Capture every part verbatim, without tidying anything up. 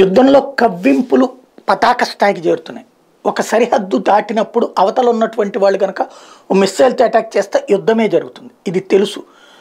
యుద్ధంలో కవ్వింపులు పతాక స్థాయికి చేరుతున్నాయి. ఒక సరిహద్దు దాటినప్పుడు అవతల ఉన్నటువంటి వాళ్ళు కనుక ఓ మిస్సైల్తో అటాక్ చేస్తే యుద్ధమే జరుగుతుంది. ఇది తెలుసు.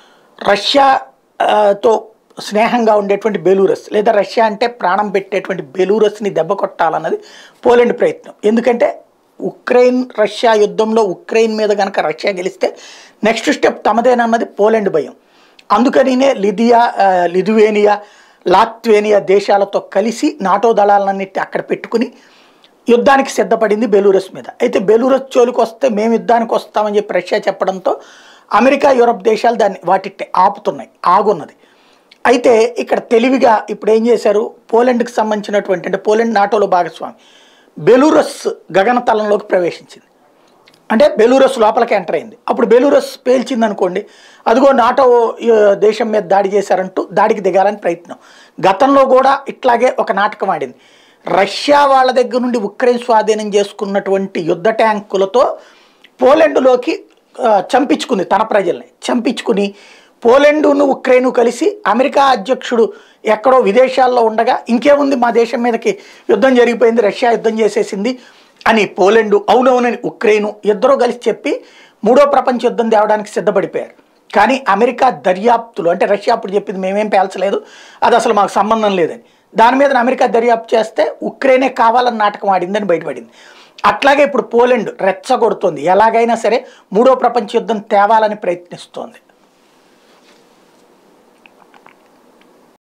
రష్యాతో స్నేహంగా ఉండేటువంటి బెలూరస్ లేదా రష్యా అంటే ప్రాణం పెట్టేటువంటి బెలూరస్ని దెబ్బ కొట్టాలన్నది పోలాండ్ ప్రయత్నం. ఎందుకంటే ఉక్రెయిన్ రష్యా యుద్ధంలో ఉక్రెయిన్ మీద కనుక రష్యా గెలిస్తే నెక్స్ట్ స్టెప్ తమదేనన్నది పోలాండ్ భయం. అందుకనినే లిథియా లిథువేనియా లాత్వేనియా దేశాలతో కలిసి నాటో దళాలన్నిటి అక్కడ పెట్టుకుని యుద్ధానికి సిద్ధపడింది బెలూరస్ మీద. అయితే బెలూరస్ జోలికి వస్తే మేము యుద్ధానికి వస్తామని చెప్పి రష్యా చెప్పడంతో అమెరికా యూరప్ దేశాలు దాన్ని వాటిని ఆపుతున్నాయి, ఆగున్నది. అయితే ఇక్కడ తెలివిగా ఇప్పుడు ఏం చేశారు, పోలాండ్కి సంబంధించినటువంటి అంటే పోలాండ్ నాటోలో భాగస్వామి బెలూరస్ గగనతలంలోకి ప్రవేశించింది. అంటే బెలూరస్ లోపలికి ఎంటర్ అయింది. అప్పుడు బెలూరస్ పేల్చింది అనుకోండి, అదిగో నాటో దేశం మీద దాడి చేశారంటూ దాడికి దిగాలని ప్రయత్నం. గతంలో కూడా ఇట్లాగే ఒక నాటకం ఆడింది. రష్యా వాళ్ళ దగ్గర నుండి ఉక్రెయిన్ స్వాధీనం చేసుకున్నటువంటి యుద్ధ ట్యాంకులతో పోలాండ్లోకి చంపించుకుంది, తన ప్రజల్ని చంపించుకుని పోలాండును ఉక్రెయిన్ కలిసి అమెరికా అధ్యక్షుడు ఎక్కడో విదేశాల్లో ఉండగా ఇంకేముంది మా దేశం మీదకి యుద్ధం జరిగిపోయింది, రష్యా యుద్ధం చేసేసింది అని పోలాండు అవునవునని ఉక్రెయిన్ ఇద్దరూ కలిసి చెప్పి మూడో ప్రపంచ యుద్ధం తేవడానికి సిద్ధపడిపోయారు. కానీ అమెరికా దర్యాప్తులు అంటే రష్యా అప్పుడు చెప్పింది మేమేం పేల్చలేదు, అది అసలు మాకు సంబంధం లేదని, దాని మీద అమెరికా దర్యాప్తు చేస్తే ఉక్రెయినే కావాలని నాటకం ఆడిందని బయటపడింది. అట్లాగే ఇప్పుడు పోలాండ్ రెచ్చగొడుతోంది, ఎలాగైనా సరే మూడో ప్రపంచ యుద్ధం తేవాలని ప్రయత్నిస్తోంది.